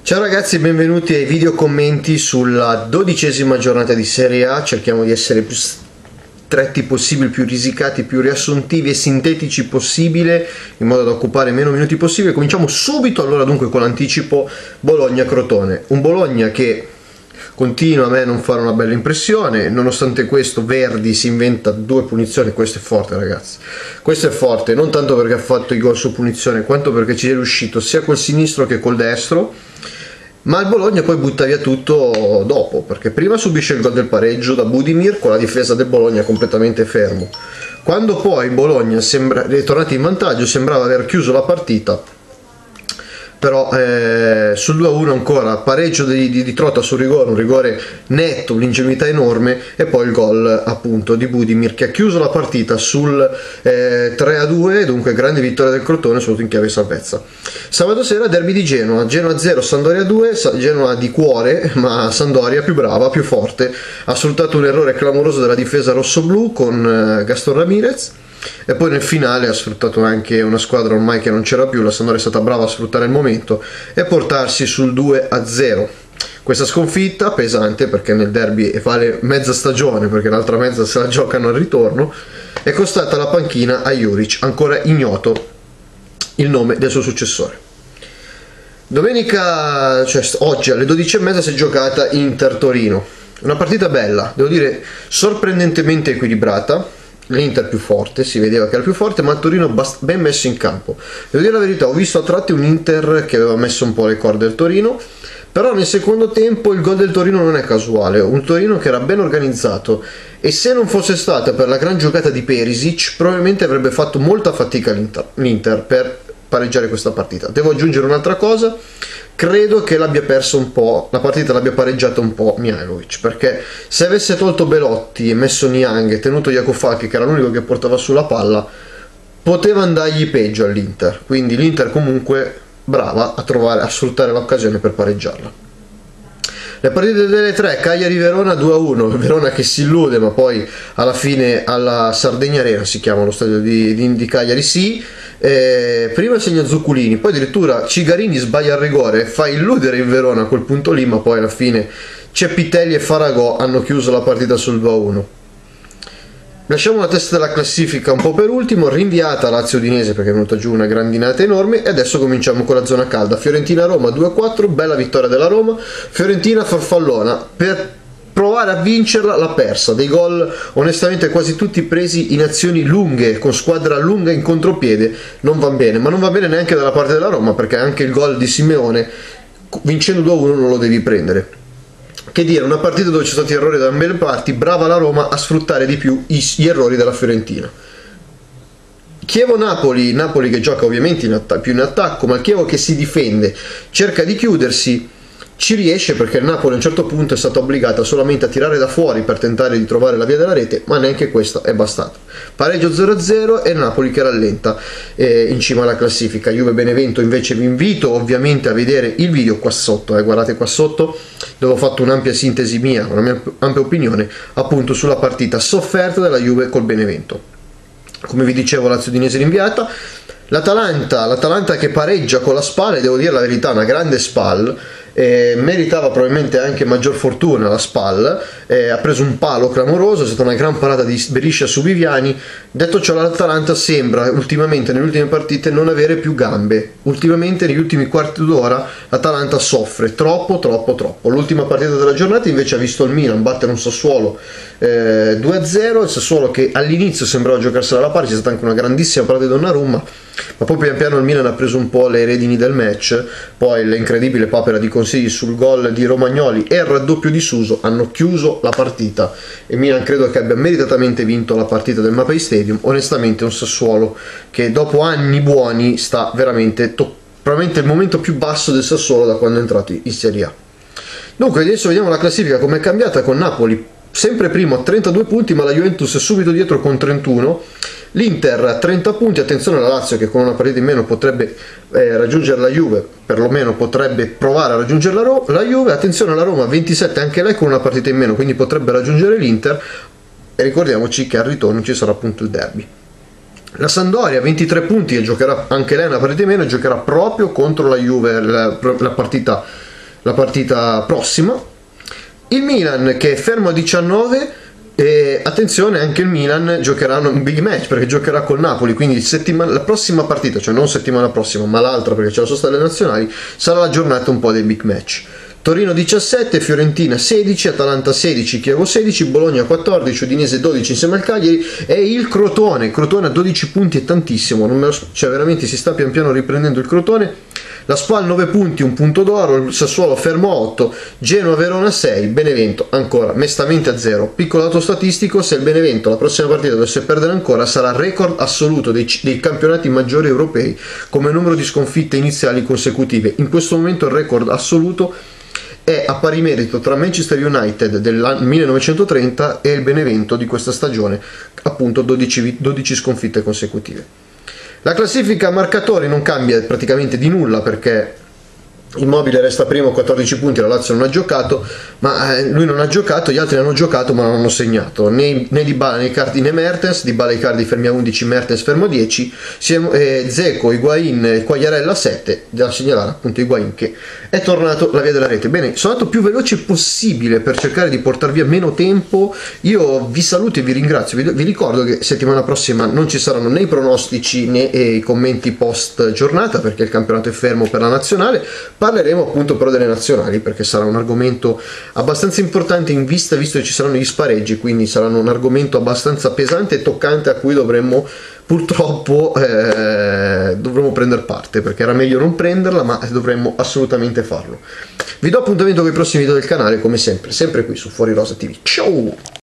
Ciao ragazzi, benvenuti ai video commenti sulla 12ª giornata di Serie A. Cerchiamo di essere più stretti possibile, più risicati, più riassuntivi e sintetici possibile, in modo da occupare meno minuti possibile. Cominciamo subito allora dunque con l'anticipo Bologna-Crotone. Un Bologna che continua a me a non fare una bella impressione. Nonostante questo Verdi si inventa 2 punizioni. Questo è forte ragazzi, questo è forte, non tanto perché ha fatto i gol su punizione quanto perché ci è riuscito sia col sinistro che col destro. Ma il Bologna poi butta via tutto dopo, perché prima subisce il gol del pareggio da Budimir con la difesa del Bologna completamente fermo. Quando poi il Bologna è tornato in vantaggio, sembrava aver chiuso la partita, però sul 2-1 ancora pareggio di Trotta sul rigore, un rigore netto, un'ingenuità enorme, e poi il gol appunto di Budimir che ha chiuso la partita sul 3-2, dunque grande vittoria del Crotone, soprattutto in chiave salvezza. Sabato sera derby di Genoa, Genoa 0, Sampdoria 2, Genoa di cuore, ma Sampdoria più brava, più forte, ha sfruttato un errore clamoroso della difesa rossoblù con Gaston Ramirez. E poi nel finale ha sfruttato anche una squadra ormai che non c'era più, la Sampdoria è stata brava a sfruttare il momento e portarsi sul 2-0. Questa sconfitta pesante, perché nel derby vale mezza stagione, perché l'altra mezza se la giocano al ritorno, è costata la panchina a Juric, ancora ignoto il nome del suo successore. Domenica, cioè oggi alle 12:30 si è giocata Inter-Torino, una partita bella, devo dire sorprendentemente equilibrata. L'Inter più forte, si vedeva che era più forte, ma il Torino ben messo in campo. Devo dire la verità, ho visto a tratti un Inter che aveva messo un po' le corde al Torino, però nel secondo tempo il gol del Torino non è casuale, un Torino che era ben organizzato, e se non fosse stata per la gran giocata di Perisic probabilmente avrebbe fatto molta fatica l'Inter per pareggiare questa partita. Devo aggiungere un'altra cosa: credo che l'abbia perso un po', la partita l'abbia pareggiata un po' Mihajlovic, perché se avesse tolto Belotti e messo Niang e tenuto Jakufaki, che era l'unico che portava sulla palla, poteva andargli peggio all'Inter. Quindi l'Inter comunque brava a sfruttare l'occasione per pareggiarla. Le partite delle 3, Cagliari-Verona 2-1, Verona che si illude, ma poi alla fine alla Sardegna Arena, si chiama lo stadio di Cagliari, sì. Prima segna Zucculini, poi addirittura Cigarini sbaglia il rigore, fa illudere il Verona a quel punto lì, ma poi alla fine Cepitelli e Faragò hanno chiuso la partita sul 2-1. Lasciamo la testa della classifica un po' per ultimo, rinviata Lazio-Udinese perché è venuta giù una grandinata enorme, e adesso cominciamo con la zona calda. Fiorentina-Roma 2-4, bella vittoria della Roma. Fiorentina farfallona, per provare a vincerla l'ha persa, dei gol onestamente quasi tutti presi in azioni lunghe, con squadra lunga in contropiede, non va bene, ma non va bene neanche dalla parte della Roma, perché anche il gol di Simeone vincendo 2-1 non lo devi prendere. Che dire, una partita dove ci sono stati errori da ambe le parti, brava la Roma a sfruttare di più gli errori della Fiorentina. Chievo-Napoli, Napoli che gioca ovviamente più in attacco, ma il Chievo che si difende, cerca di chiudersi, ci riesce perché il Napoli a un certo punto è stata obbligata solamente a tirare da fuori per tentare di trovare la via della rete, ma neanche questa è bastata. Pareggio 0-0 e il Napoli che rallenta in cima alla classifica. Juve-Benevento invece vi invito ovviamente a vedere il video qua sotto, guardate qua sotto dove ho fatto un'ampia sintesi mia, una mia ampia opinione appunto sulla partita sofferta della Juve col Benevento. Come vi dicevo, Lazio-Udinese rinviata. L'Atalanta che pareggia con la SPAL, e devo dire la verità, una grande SPAL, meritava probabilmente anche maggior fortuna la SPAL, ha preso un palo clamoroso, è stata una gran parata di Beriscia su Viviani. Detto ciò, l'Atalanta sembra ultimamente nelle ultime partite non avere più gambe, ultimamente negli ultimi quarti d'ora l'Atalanta soffre troppo. L'ultima partita della giornata invece ha visto il Milan battere un Sassuolo 2-0, il Sassuolo che all'inizio sembrava giocarsela alla pari, c'è stata anche una grandissima parata di Donnarumma, ma poi pian piano il Milan ha preso un po' le redini del match, poi l'incredibile papera di Consigli sul gol di Romagnoli e il raddoppio di Suso hanno chiuso la partita, e Milan credo che abbia meritatamente vinto la partita del Mapei Stadium. Onestamente un Sassuolo che dopo anni buoni sta veramente probabilmente il momento più basso del Sassuolo da quando è entrato in Serie A. Dunque adesso vediamo la classifica come è cambiata, con Napoli sempre primo a 32 punti, ma la Juventus è subito dietro con 31. L'Inter a 30 punti, attenzione alla Lazio che con una partita in meno potrebbe raggiungere la Juve, perlomeno potrebbe provare a raggiungere la Juve. Attenzione alla Roma 27, anche lei con una partita in meno, quindi potrebbe raggiungere l'Inter, e ricordiamoci che al ritorno ci sarà appunto il derby. La Sampdoria 23 punti e giocherà anche lei una partita in meno, e giocherà proprio contro la Juve la partita la partita prossima. Il Milan che è fermo a 19, e attenzione, anche il Milan giocherà un big match perché giocherà col Napoli, quindi la prossima partita, cioè non settimana prossima ma l'altra, perché c'è la sosta delle nazionali, sarà la giornata un po' dei big match. Torino 17, Fiorentina 16, Atalanta 16, Chievo 16, Bologna 14, Udinese 12 insieme al Cagliari, e il Crotone a 12 punti è tantissimo, cioè veramente si sta pian piano riprendendo il Crotone. La Spal 9 punti, un punto d'oro, il Sassuolo fermo a 8, Genoa Verona 6, Benevento ancora mestamente a 0. Piccolo dato statistico: se il Benevento la prossima partita dovesse perdere ancora, sarà record assoluto dei campionati maggiori europei come numero di sconfitte iniziali consecutive. In questo momento il record assoluto è a pari merito tra Manchester United del 1930 e il Benevento di questa stagione, appunto 12 sconfitte consecutive. La classifica marcatori non cambia praticamente di nulla, perché Immobile resta primo, 14 punti, la Lazio non ha giocato, ma lui non ha giocato, gli altri hanno giocato ma non hanno segnato, né Dybala né Icardi né Mertens. Dybala e Icardi fermi a 11, Mertens fermo a 10, Dzeko, Higuain e Quagliarella 7, da segnalare appunto Higuain che è tornato alla via della rete. Bene, sono andato più veloce possibile per cercare di portar via meno tempo. Io vi saluto e vi ringrazio, vi ricordo che settimana prossima non ci saranno né i pronostici né i commenti post giornata, perché il campionato è fermo per la nazionale. Parleremo appunto però delle nazionali, perché sarà un argomento abbastanza importante in vista, visto che ci saranno gli spareggi, quindi saranno un argomento abbastanza pesante e toccante a cui dovremmo purtroppo prendere parte, perché era meglio non prenderla, ma dovremmo assolutamente farlo. Vi do appuntamento con i prossimi video del canale, come sempre qui su Fuori Rosa TV. Ciao!